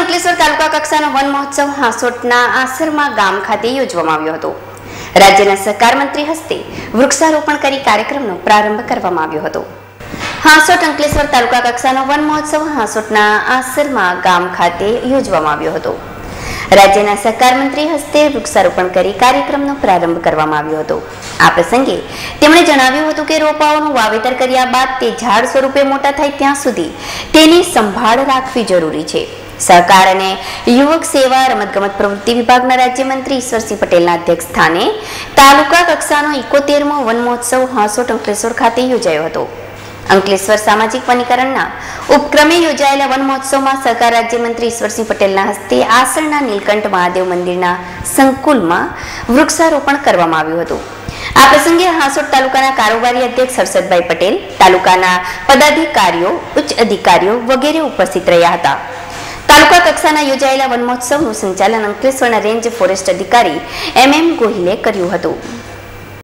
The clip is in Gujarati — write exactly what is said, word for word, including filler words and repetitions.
અંકલેશ્વર તાલુકા કક્ષાનો વન મહોત્સવ હાંસોટના આસરમા ગામ ખાતે યોજવામાં આવ્યો હતો। રાજ્યના સહકાર મંત્રી હસ્તે વૃક્ષારોપણ કરી કાર્યક્રમનો પ્રારંભ કરવામાં આવ્યો હતો। હાંસોટ અંકલેશ્વર તાલુકા કક્ષાનો વન મહોત્સવ હાંસોટના આસરમા ગામ ખાતે યોજવામાં આવ્યો હતો। રાજ્યના સહકાર મંત્રી હસ્તે વૃક્ષારોપણ કરી કાર્યક્રમનો પ્રારંભ કરવામાં આવ્યો હતો। આ પ્રસંગે તેમણે જણાવ્યું હતું કે રોપાઓનું વાવેતર કર્યા બાદ તે ઝાડ સ્વરૂપે મોટા થાય ત્યાં સુધી તેની સંભાળ રાખવી જરૂરી છે। સહકાર અને યુવક સેવા રમતગમત પ્રવૃત્તિ વિભાગના રાજ્યમંત્રી ઈશ્વરસિંહ પટેલના અધ્યક્ષ સ્થાને તાલુકા કક્ષાનો ઇકોતેરમો વન મહોત્સવ હાંસોટ અંકલેશ્વર ખાતે યોજાયો હતો। અંકલેશ્વર સામાજિક વનીકરણના ઉપક્રમે યોજાયેલા વન મહોત્સવમાં સહકાર રાજ્યમંત્રી ઈશ્વરસિંહ પટેલના હસ્તે આસણના નીલકંઠ મહાદેવ મંદિરના સંકુલમાં વૃક્ષારોપણ કરવામાં આવ્યું હતું। આ પ્રસંગે હાંસોટ તાલુકાના કારોબારી અધ્યક્ષ હર્ષદભાઈ પટેલ, તાલુકાના પદાધિકારીઓ, ઉચ્ચ અધિકારીઓ વગેરે ઉપસ્થિત રહ્યા હતા। તાલુકા કક્ષાના યોજાયેલા વન મહોત્સવનું સંચાલન અંકલેશ્વરના રેન્જ ફોરેસ્ટ અધિકારી એમ એમ ગોહિલે કર્યું હતું।